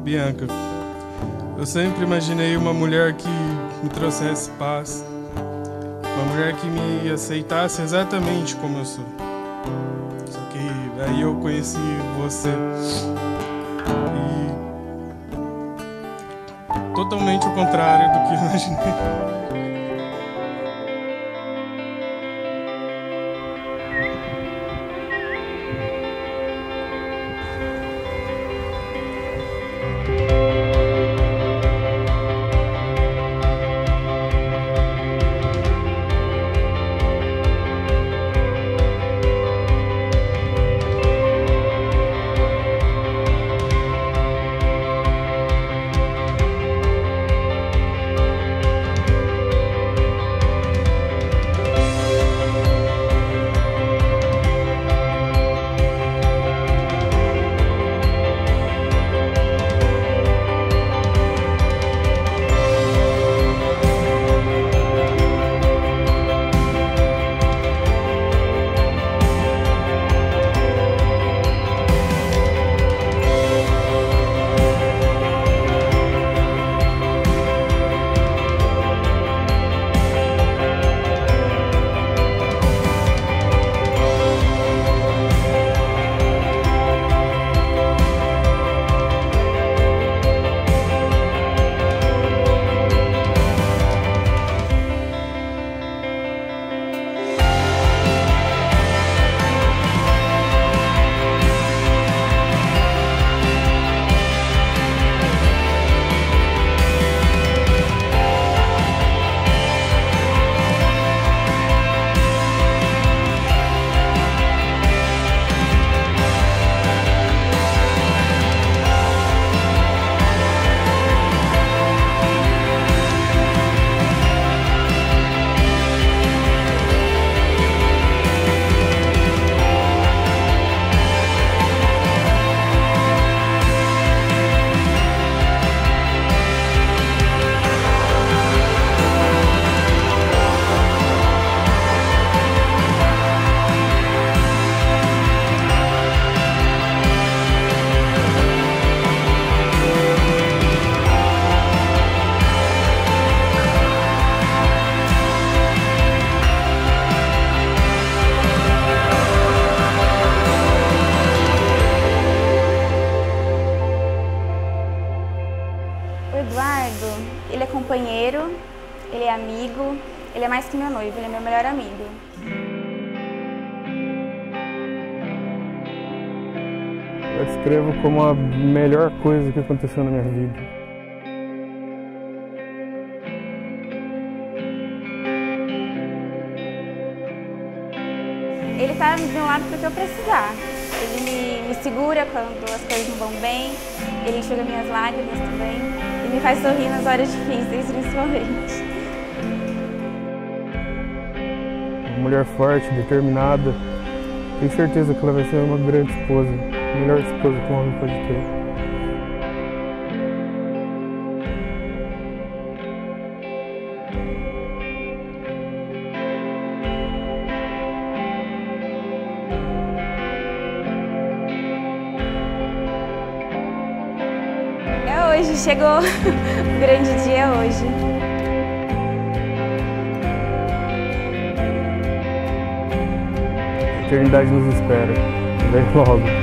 Bianca, eu sempre imaginei uma mulher que me trouxesse paz, uma mulher que me aceitasse exatamente como eu sou. Só que aí eu conheci você e totalmente o contrário do que eu imaginei. O Eduardo, ele é companheiro, ele é amigo, ele é mais que meu noivo, ele é meu melhor amigo. Eu escrevo como a melhor coisa que aconteceu na minha vida. Ele tá do meu lado porque eu precisar. Ele me segura quando as coisas não vão bem, ele enxuga minhas lágrimas também e me faz sorrir nas horas difíceis, principalmente. Uma mulher forte, determinada. Tenho certeza que ela vai ser uma grande esposa, a melhor esposa que um homem pode ter. Hoje chegou o grande dia hoje. A eternidade nos espera. Vem logo.